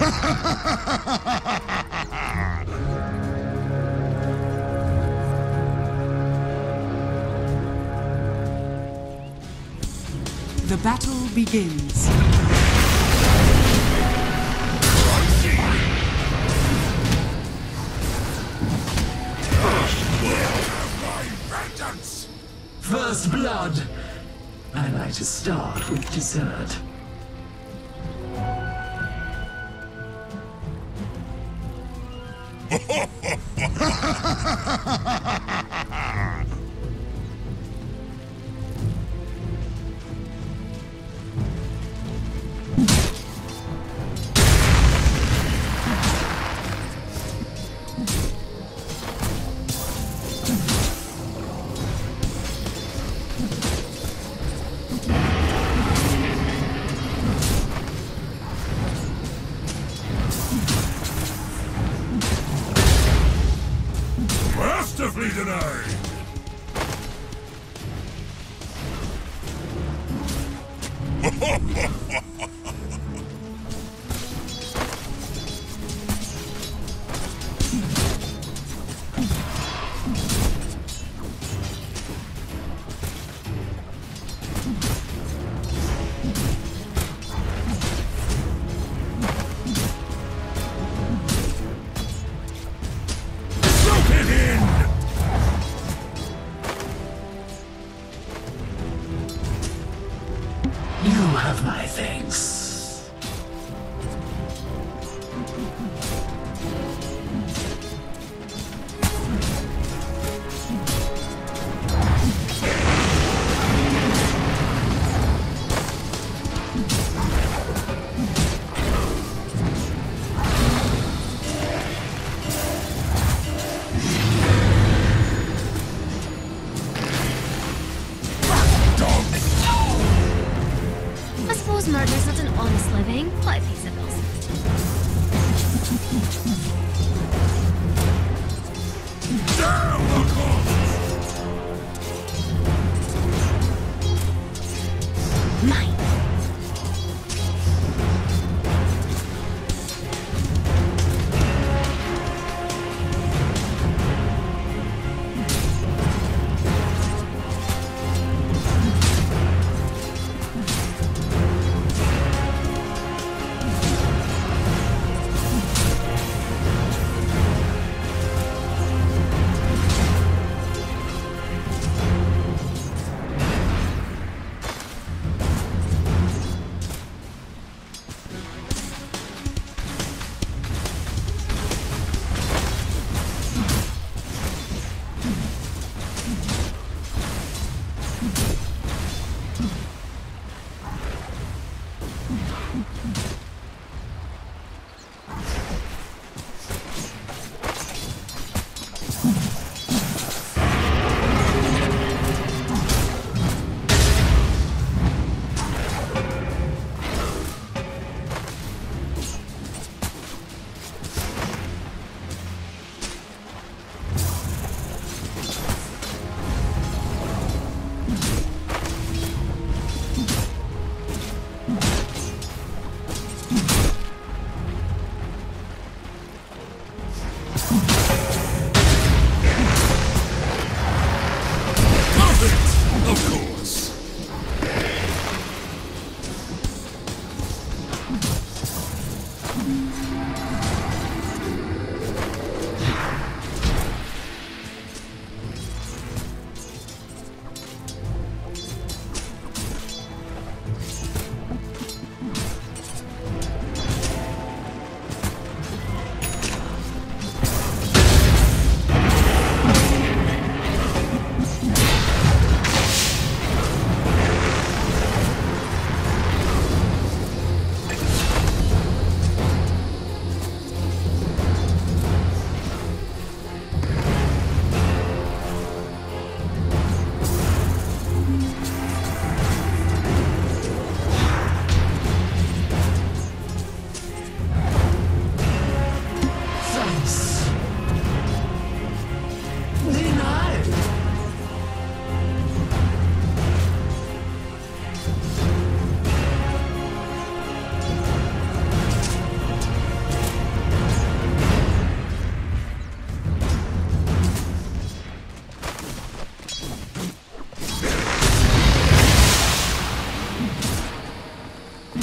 The battle begins. First blood. I like to start with dessert. Masterfully denied! You have my thanks. I suppose murder's not an honest living, but it pays the bills. Damn the cost! Mine.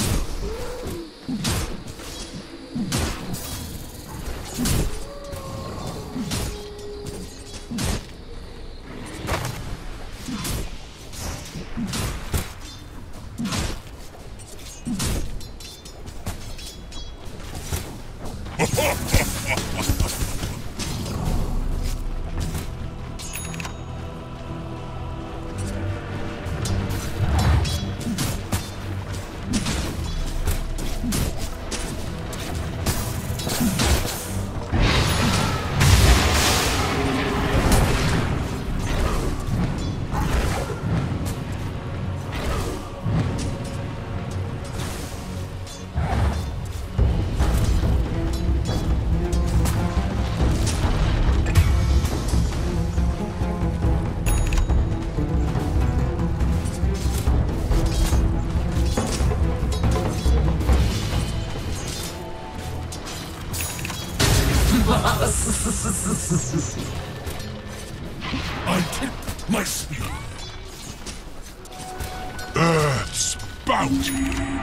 I tip my speed. Earth's bounty.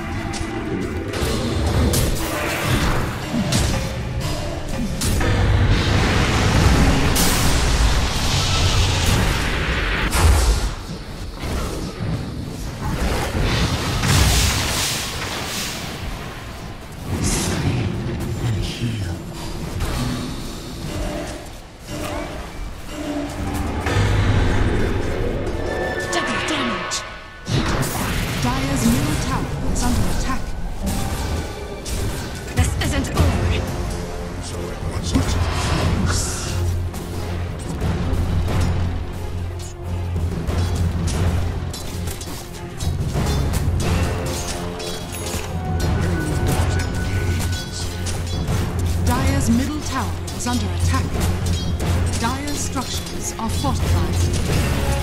Dire's middle tower is under attack. Dire's structures are fortified.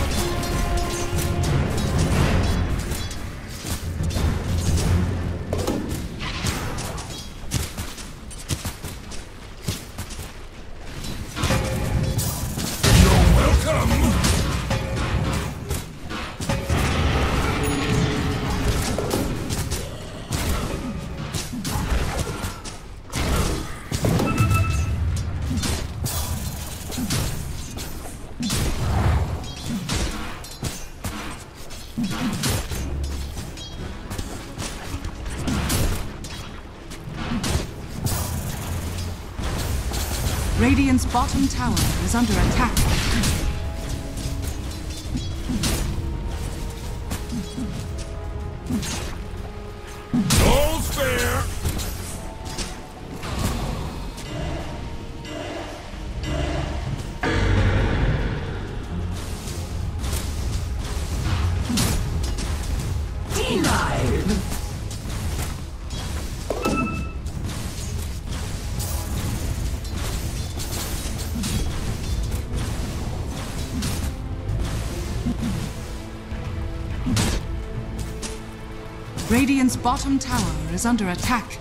Radiant's bottom tower is under attack. All's fair. Denied. Radiant's bottom tower is under attack.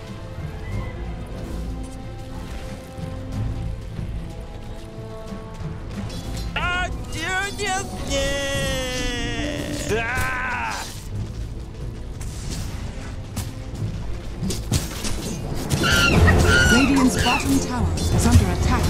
Radiant's bottom tower is under attack.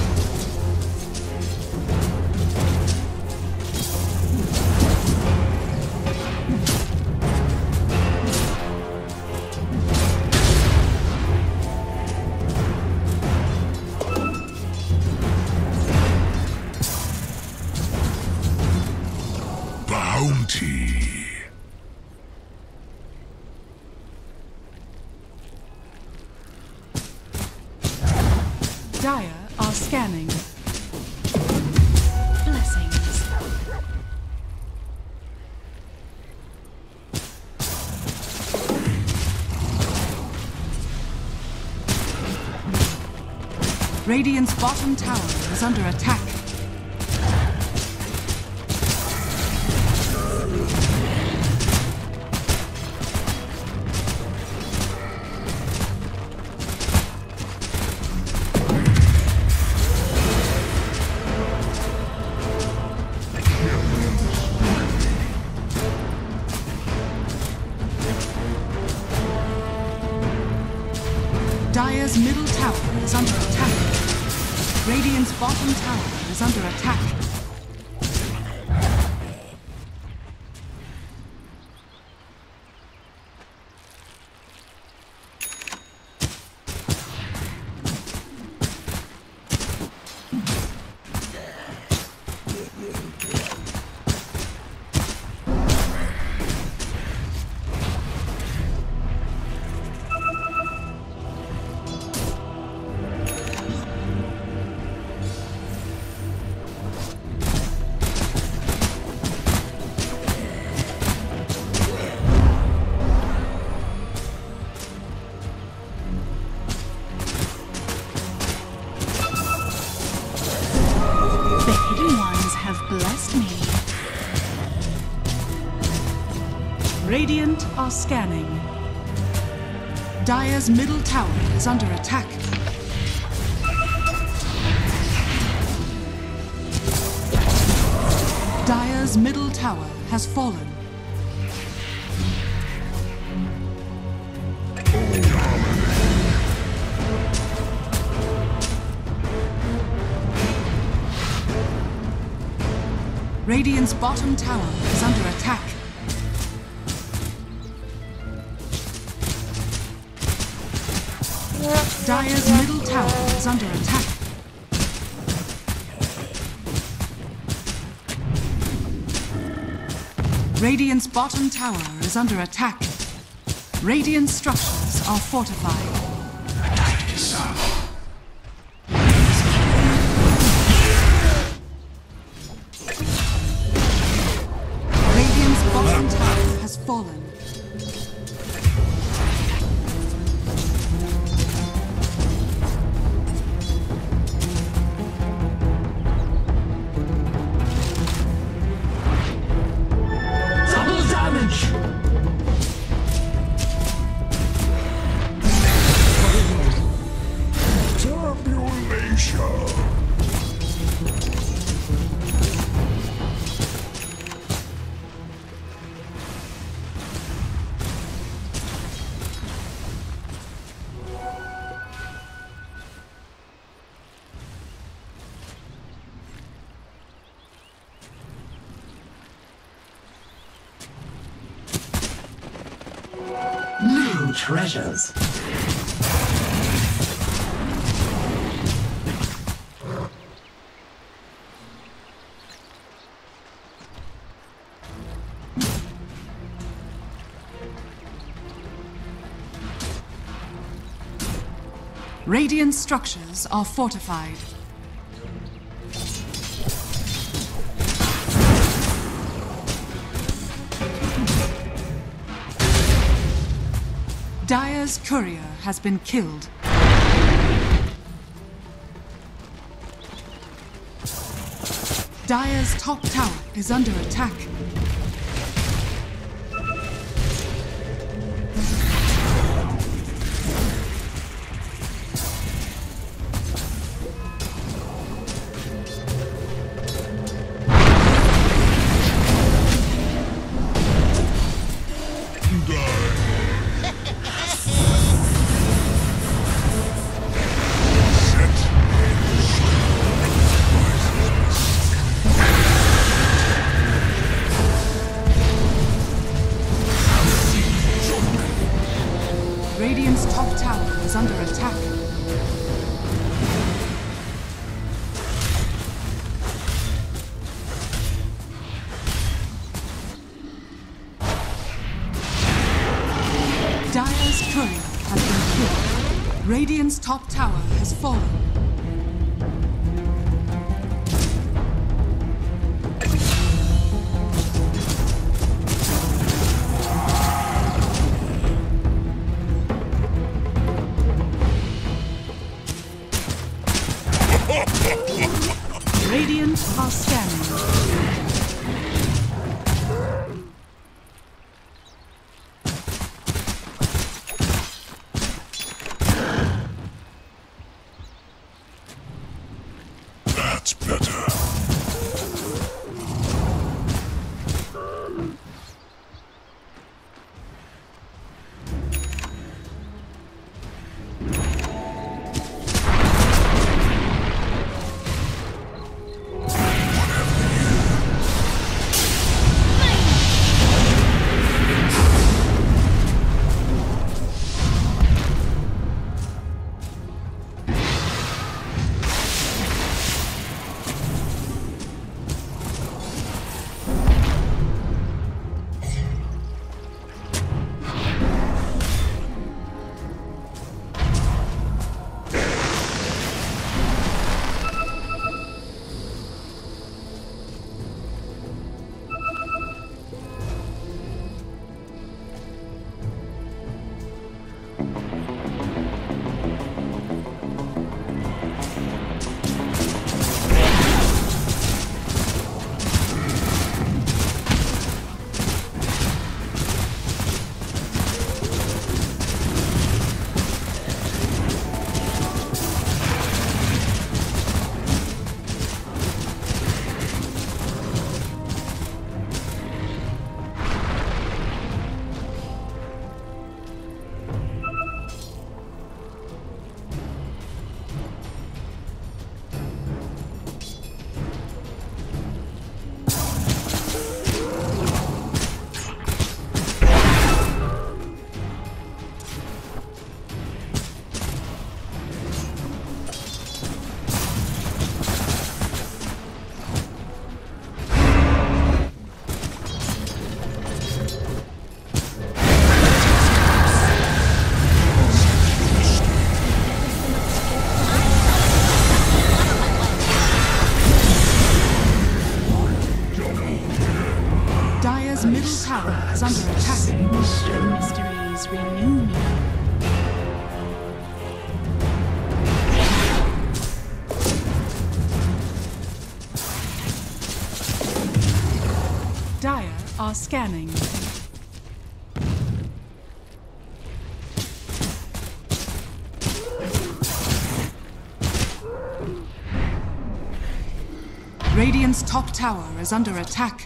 Bounty. Dire are scanning. Blessings. Radiant's bottom tower is under attack. Dire's middle tower is under attack. Radiant's bottom tower is under attack. Bless me. Radiant are scanning. Dire's middle tower is under attack. Dire's middle tower has fallen. Radiant's bottom tower is under attack. Dire's middle tower is under attack. Radiant's bottom tower is under attack. Radiant structures are fortified. Bottom tower has fallen. Double damage! Tabulation. New treasures. Radiant structures are fortified. Dire's courier has been killed. Dire's top tower is under attack. Radiant's top tower is under attack. Dire's courier has been killed. Radiant's top tower has fallen. Radiant are scanning. That's better. is under attack. Same stone. Mysteries renew me. Dire are scanning. Radiant's top tower is under attack.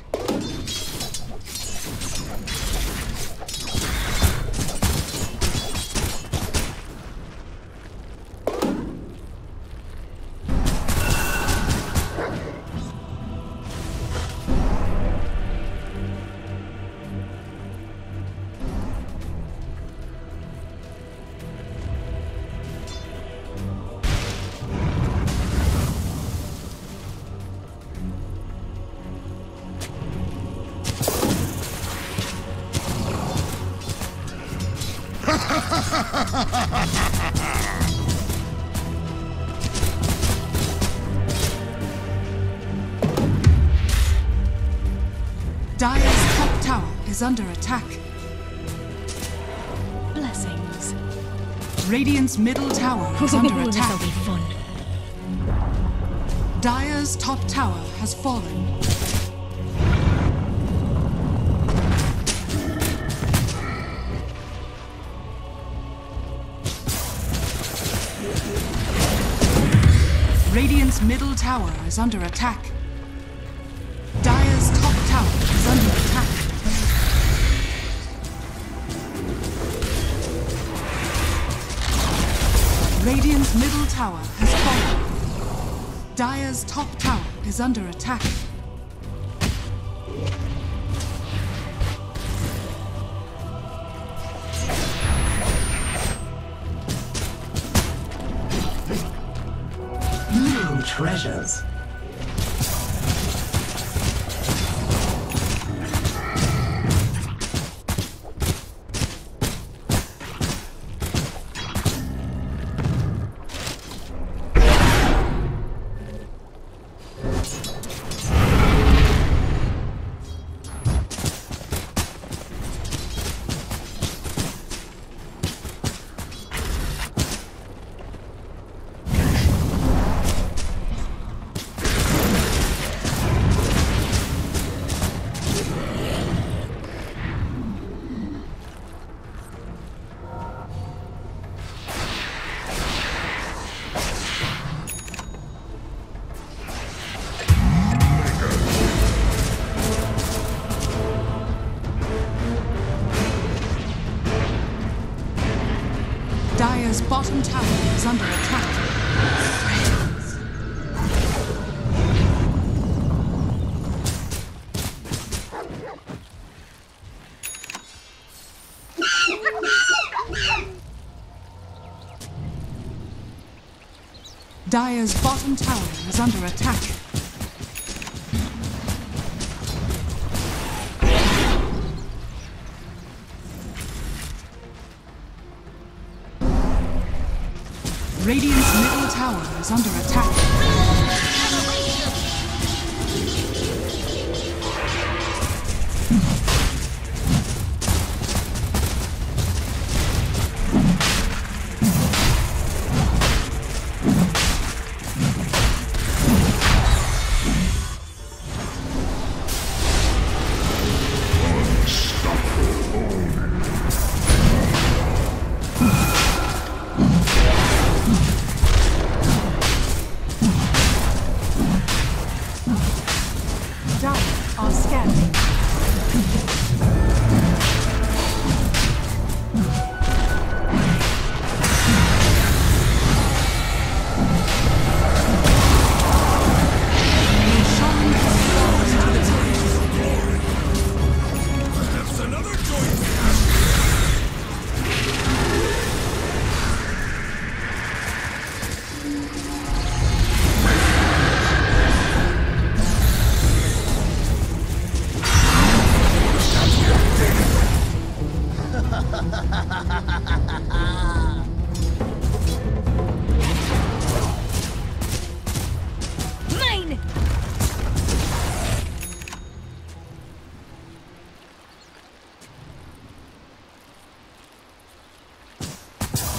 Dire's top tower is under attack. Blessings. Radiant's middle tower is under This'll attack. be fun. Dire's top tower has fallen. Radiant's middle tower is under attack. Dire's top tower is under attack. Radiant's middle tower has fallen. Dire's top tower is under attack. New treasures. Dire's bottom tower is under attack. Dire's bottom tower is under attack. Radiant's middle tower is under attack.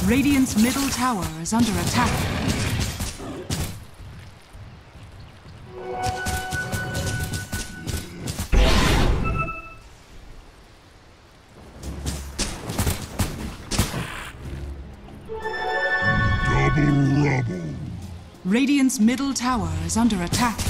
Radiant's middle tower is under attack. Double rubble. Radiant's middle tower is under attack.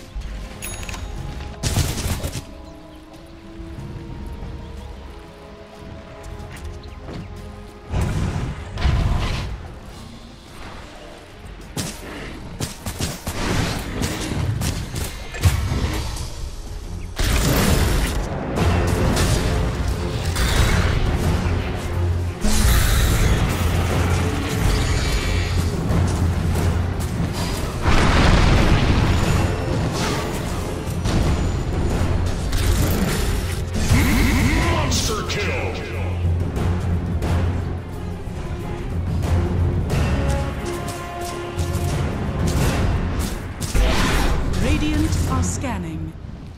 Radiant are scanning.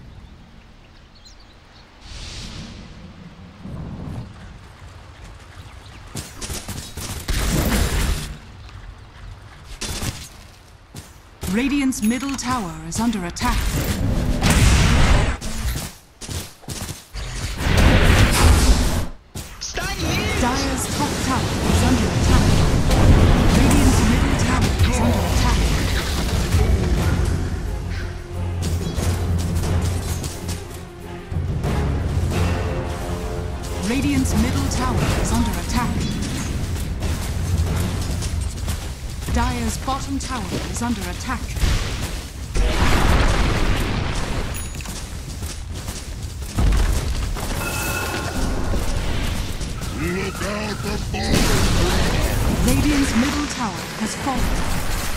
Radiant's middle tower is under attack. Dire's top tower is under attack. Radiant's middle tower is under attack. Radiant's middle tower is under attack. Dire's bottom tower is under attack. Look out for balls! Radiant's middle tower has fallen.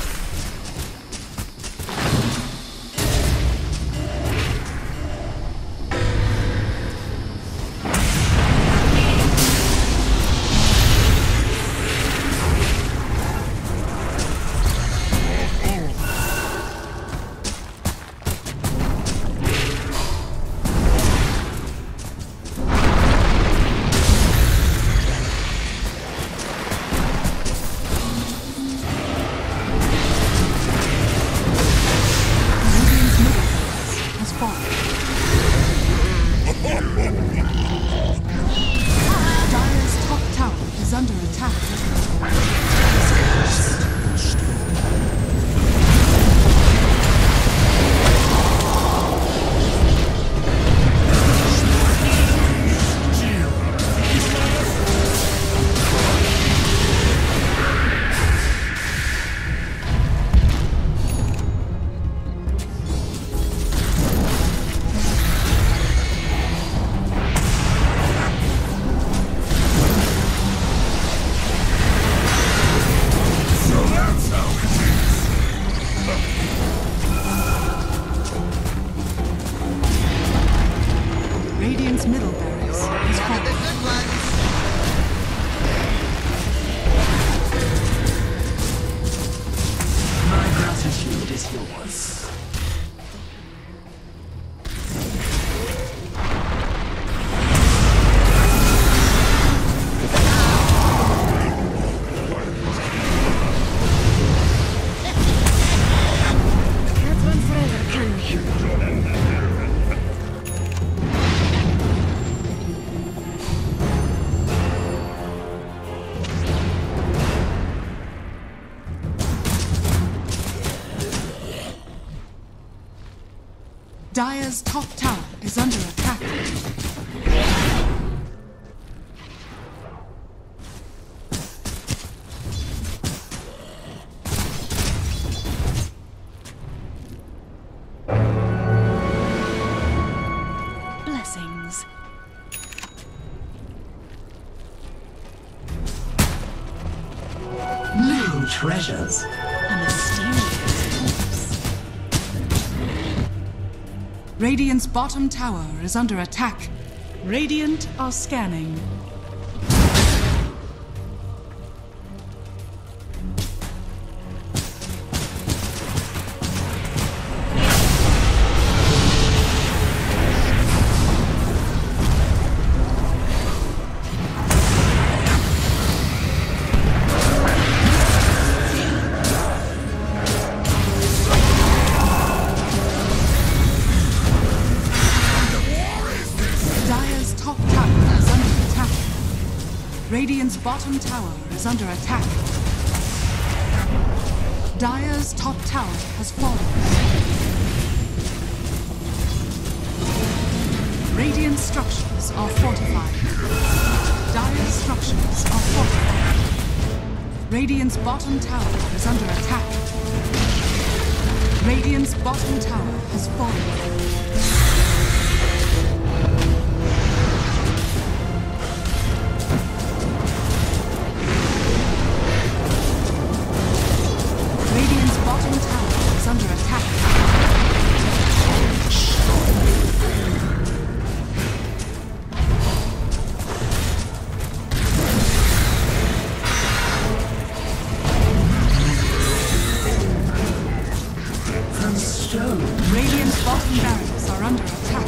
Dire's top tower is under attack. Radiant's middle barracks is fallen. My gratitude is yours. Can't run forever, can we? Dire's top tower is under attack. Blessings. New treasures. A mysterious corpse. Radiant's bottom tower is under attack. Radiant are scanning. bottom tower is under attack. Dire's top tower has fallen. Radiant structures are fortified. Dire's structures are fortified. Radiant's bottom tower is under attack. Radiant's bottom tower has fallen. Under attack. From stone. Radiant's bottom barracks are under attack.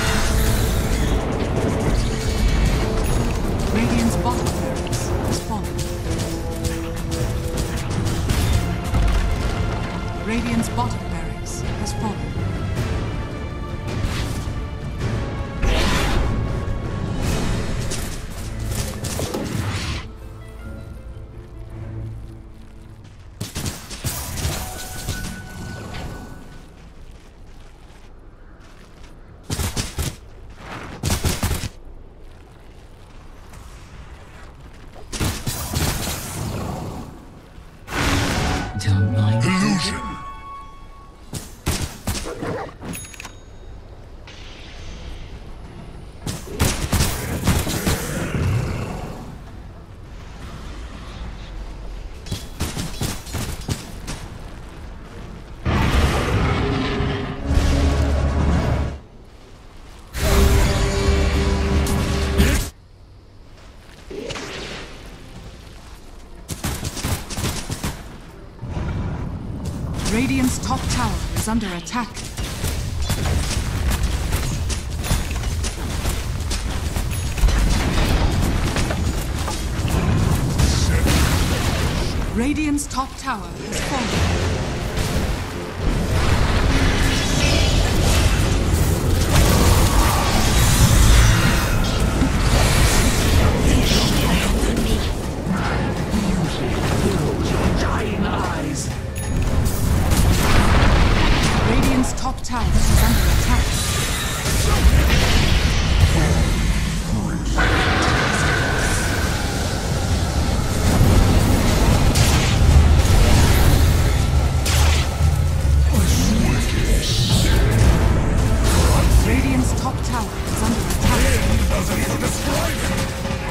Radiant's bottom barracks has fallen. Radiant's bottom barracks has fallen. Don't mind. Illusion. Radiant's top tower is under attack. Radiant's top tower has fallen. Top tower is under attack. Radiant's top tower is under attack. Doesn't even describe it.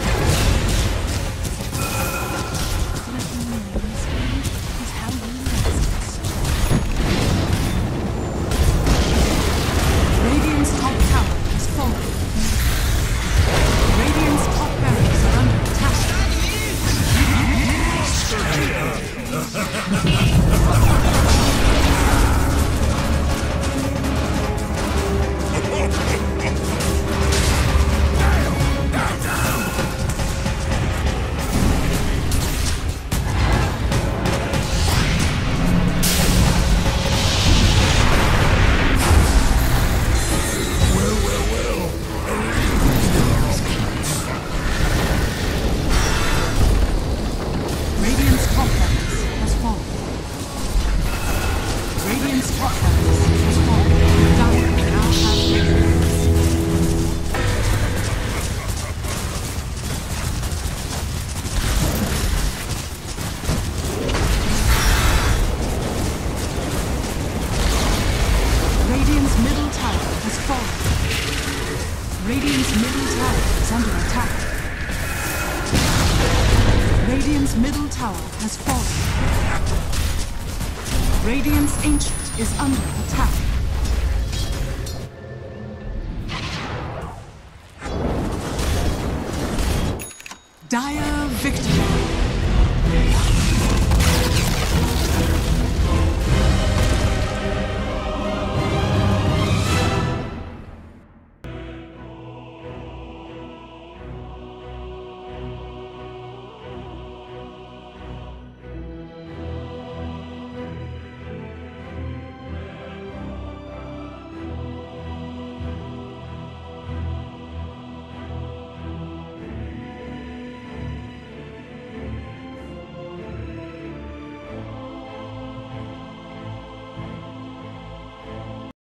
Radiant's top tower has fallen. Radiant's top barracks are under attack. Radiant's top barracks has fallen. Radiant's top barracks has fallen. Dire now has radiance. Radiant's middle tower has fallen. Radiant's middle tower is under attack. Radiant's middle tower has fallen. Radiant's ancient is under attack. Dire victory.